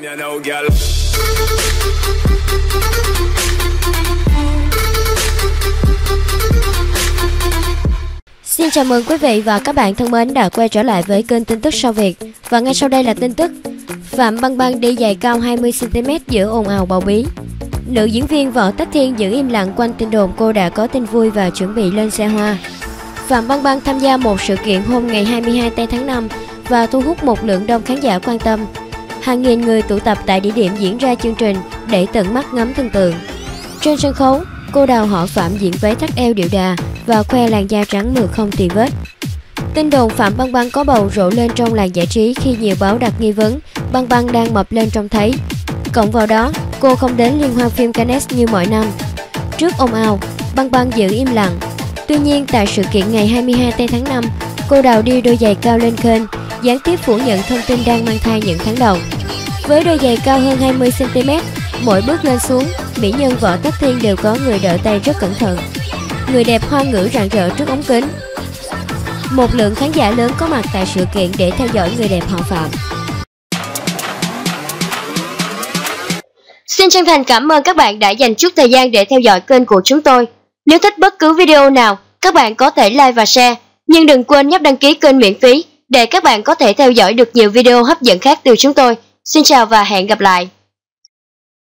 Xin chào mừng quý vị và các bạn thân mến đã quay trở lại với kênh tin tức Sao Việt. Và ngay sau đây là tin tức Phạm Băng Băng đi giày cao 20cm giữa ồn ào bầu bí. Nữ diễn viên Võ Tắc Thiên giữ im lặng quanh tin đồn cô đã có tin vui và chuẩn bị lên xe hoa. Phạm Băng Băng tham gia một sự kiện hôm ngày 22 tây tháng 5 và thu hút một lượng đông khán giả quan tâm. Hàng nghìn người tụ tập tại địa điểm diễn ra chương trình để tận mắt ngắm thần tượng. Trên sân khấu, cô Đào họ Phạm diện váy thắt eo điệu đà và khoe làn da trắng mượt không tì vết. Tin đồn Phạm Băng Băng có bầu rộ lên trong làng giải trí khi nhiều báo đặt nghi vấn Băng Băng đang mập lên trông thấy. Cộng vào đó, cô không đến liên hoan phim Cannes như mọi năm. Trước ồn ào, Băng Băng giữ im lặng. Tuy nhiên, tại sự kiện ngày 22 tây tháng 5, cô Đào đi đôi giày cao lên kênh, gián tiếp phủ nhận thông tin đang mang thai những tháng đầu. Với đôi giày cao hơn 20cm, mỗi bước lên xuống, mỹ nhân Võ Tắc Thiên đều có người đỡ tay rất cẩn thận. Người đẹp hoa ngữ rạng rỡ trước ống kính. Một lượng khán giả lớn có mặt tại sự kiện để theo dõi người đẹp họ Phạm. Xin chân thành cảm ơn các bạn đã dành chút thời gian để theo dõi kênh của chúng tôi. Nếu thích bất cứ video nào, các bạn có thể like và share, nhưng đừng quên nhấp đăng ký kênh miễn phí để các bạn có thể theo dõi được nhiều video hấp dẫn khác từ chúng tôi. Xin chào và hẹn gặp lại!